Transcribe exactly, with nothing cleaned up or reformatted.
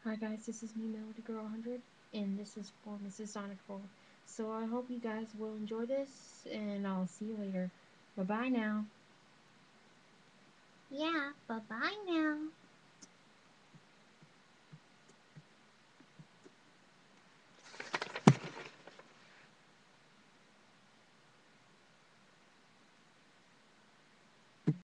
Hi guys, this is me, Melody Girl one hundred, and this is for MrsSonicFul. So I hope you guys will enjoy this, and I'll see you later. Bye bye now. Yeah, bye bye now.